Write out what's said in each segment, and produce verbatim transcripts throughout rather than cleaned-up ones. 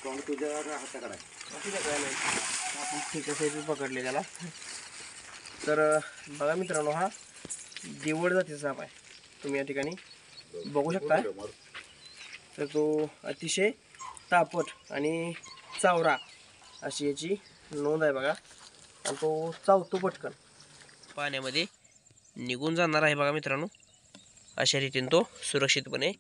तोंड तुझ्या हाताकडे ठीक आहे, काय नाही आपण ठिकाणी पकडले त्याला. तर बघा मित्रांनो, हा दिवड जातीचा साप आहे. तुम्ही या ठिकाणी बघू शकता. तर तो अतिशय तापट आणि चावरा अशी याची नोंद आहे बघा. आणि तो चावतो पटकन, पाण्यामध्ये निघून जाणार आहे बघा मित्रांनो. अशा रीतीने तो सुरक्षितपणे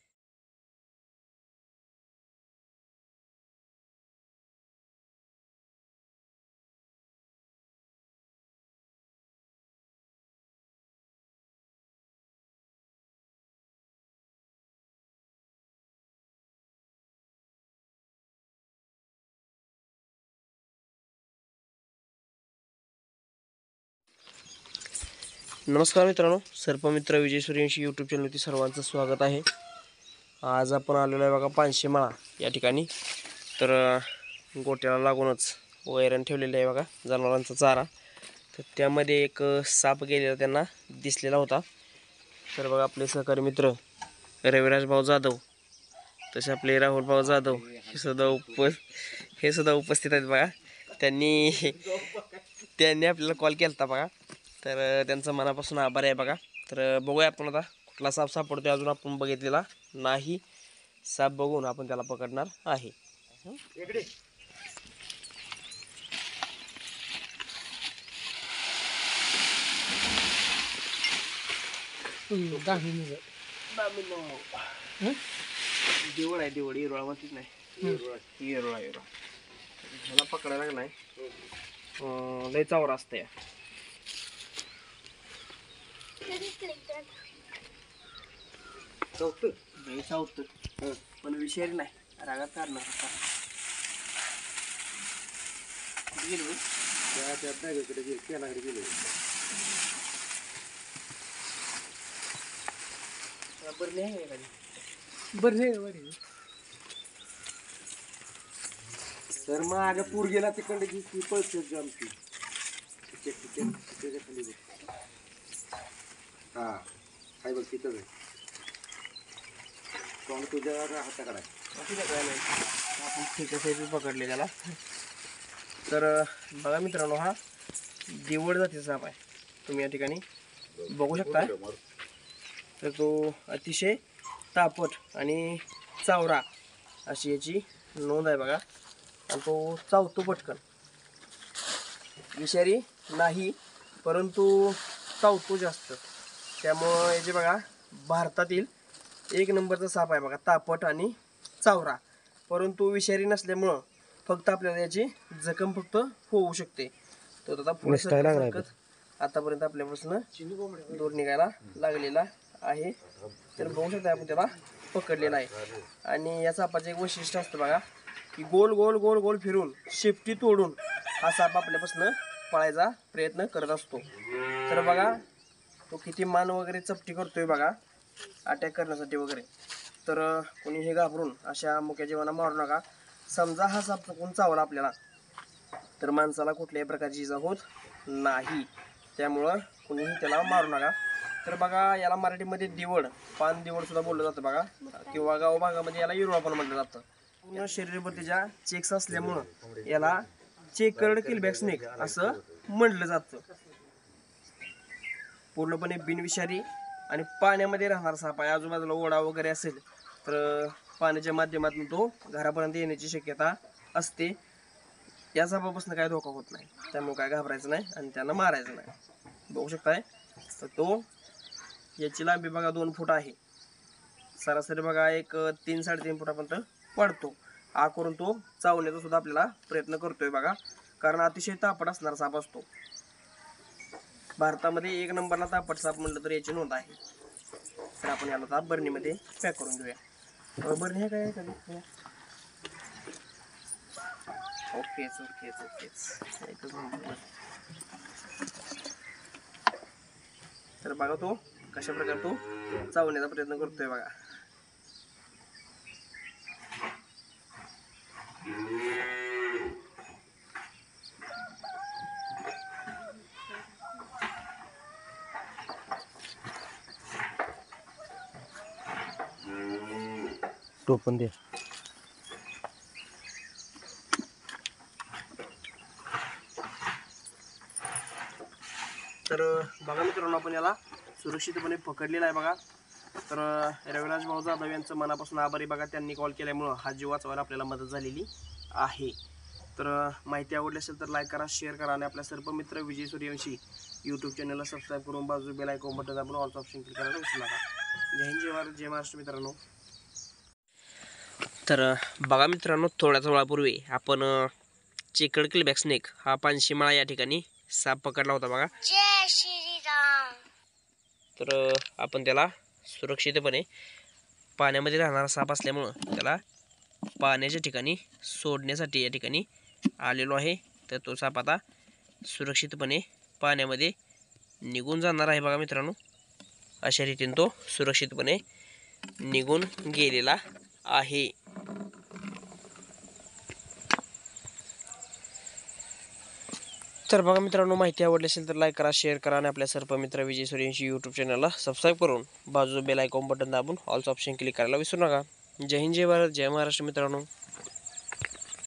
नमस्कार मित्रांनो, सर्पमित्र विजय सूर्यवंशी यूट्यूब चॅनलवरती सर्वांचं स्वागत आहे. आज आपण आलेलो आहे बघा पानशेमाळा या ठिकाणी. तर गोट्याला लागूनच वैरण ठेवलेलं आहे बघा, जनावरांचा चारा. तर त्यामध्ये एक साप गेलेला त्यांना दिसलेला होता. तर बघा आपले सहकारी मित्र रविराज भाऊ जाधव, तसे आपले राहुल भाऊ जाधव हे सुद्धा उप हे सुद्धा उपस्थित आहेत बघा. त्यांनी त्यांनी आपल्याला कॉल केला होता बघा. तर त्यांचा मनापासून आभार आहे बघा. तर बघूया आपण आता कुठला साप सापडतो, अजून आपण बघितलेला नाही. साप बघून आपण त्याला पकडणार आहे. देवळ आहे, देवळ येरोळा मातीच नाही, येरोळा येरोळा मला पकडायला लागलाय. लय चावरा असते. चौथ चौथ पण विषय नाही, रागात काढणार होता. गेलो त्या बॅगेकडे गेले, त्यालाकडे गेले. बरं नाही एखादी बरं नाही. तर मग अगं पूर गेला तिकडे ती पळते आमची. हा काय बघ तिथं तोंड तुझ्या हाताकडे ठीक आहे, काय नाही आपण ठिकाणी पकडले त्याला. तर बघा मित्रांनो, हा दिवड जातीचा साप आहे. तुम्ही या ठिकाणी बघू शकता. तर तो अतिशय तापट आणि चावरा अशी याची नोंद आहे बघा. आणि तो चावतो पटकन, विषारी नाही परंतु चावतो जास्त. त्यामुळं याचे बघा भारतातील एक नंबरचा साप आहे बघा, तापट आणि चावरा. परंतु विषारी नसल्यामुळं फक्त आपल्याला याची जखम फक्त होऊ शकते. तो आता पुढे सरकत आतापर्यंत आपल्यापासून दूर निघायला लागलेला आहे. तर बघू शकता आपण त्याला पकडलेला आहे. आणि या सापाचं एक वैशिष्ट्य असतं बघा, की गोल गोल गोल गोल फिरून शेपटी तोडून हा साप आपल्यापासून पळायचा प्रयत्न करत असतो. तर बघा तो किती मान वगैरे चपटी करतोय बघा, अटॅक करण्यासाठी वगैरे. तर कोणी हे घाबरून अशा मुक्या जीवांना मारू नका. समजा हा साप चुकून चावला आपल्याला तर माणसाला कुठल्याही प्रकारची इजा होत नाही. त्यामुळं कुणीही त्याला मारू नका. तर बघा याला मराठीमध्ये दिवड, पान दिवड सुद्धा बोललं जातं बघा, किंवा गाव भागामध्ये याला येरोळा पण म्हटलं जातं. पूर्ण शरीरभर त्याच्या चेक्स असल्यामुळं याला चेकर्ड किलबॅक स्नेक असं म्हटलं जातं. पूर्णपणे बिनविषारी आणि पाण्यामध्ये राहणार साप आहे. आजूबाजूला ओढा वगैरे असेल तर पाण्याच्या माध्यमातून तो घरापर्यंत येण्याची शक्यता असते. या सापापासून काय धोका होत नाही, त्यामुळे काय घाबरायचं नाही आणि त्यांना मारायचं नाही. बघू शकताय. तर तो याची लांबी बघा दोन फूट आहे. सरासरी बघा एक तीन साडेतीन फुटापर्यंत वाढतो. आ करून तो चावण्याचा सुद्धा आपल्याला प्रयत्न करतोय बघा, कारण अतिशय तापट असणारा साप असतो. भारतामध्ये एक नंबरला तापट साप म्हटलं तर याची नोंद आहे. तर आपण याला आता बरणीमध्ये पॅक करून घेऊया. बरणी आहे काय कधी? ओकेच ओकेच ओकेच एकच नंबर. तर बघा तो कशा प्रकारे तो चावण्याचा प्रयत्न करतोय बघा. टोपण दे. तर बघा मित्रांनो, आपण याला सुरक्षितपणे पकडलेला आहे बघा. तर रविराज भाऊ जाधव यांचं मनापासून आभारी बघा. त्यांनी कॉल केल्यामुळं हा जीव वाचवायला आपल्याला मदत झालेली आहे. तर माहिती आवडली असेल तर लाईक करा, शेअर करा आणि आपल्या सर्व मित्र विजय सूर्यवंशी यूट्यूब चॅनलला सबस्क्राईब करून बाजू बेल आयकॉन बटन दाबून ऑल ऑप्शन क्लिक करायला विसरू नका. जय हिंद, जय भारत, जय महाराष्ट्र मित्रांनो. तर बघा मित्रांनो, थोड्याच वेळापूर्वी आपण चिकड किलबॅक स्नेक हा पानशीमाळा या ठिकाणी साप पकडला होता बघा. जय श्रीराम. तर आपण त्याला सुरक्षितपणे, पाण्यामध्ये राहणारा साप असल्यामुळं त्याला पाण्याच्या ठिकाणी सोडण्यासाठी या ठिकाणी आलेलो आहे. तर तो साप आता सुरक्षितपणे पाण्यामध्ये निघून जाणार आहे बघा मित्रांनो. अशा रीतीने तो सुरक्षितपणे निघून गेलेला आहे. तर बघा मित्रांनो, माहिती आवडली असेल तर लाईक करा, शेअर करा आणि आपल्या सर्व मित्र विजय सूर्यवंशी यूट्यूब चॅनलला सबस्क्राईब करून बाजू बेल आयकॉन बटन दाबून ऑल ऑप्शन क्लिक करायला विसरू नका. जय हिंद, जय भारत, जय महाराष्ट्र मित्रांनो.